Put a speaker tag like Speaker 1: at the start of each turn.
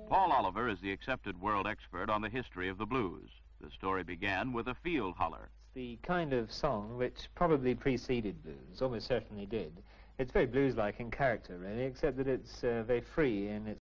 Speaker 1: Paul Oliver is the accepted world expert on the history of the blues. The story began with a field holler.
Speaker 2: It's the kind of song which probably preceded blues, almost certainly did. It's very blues-like in character, really, except that it's very free in its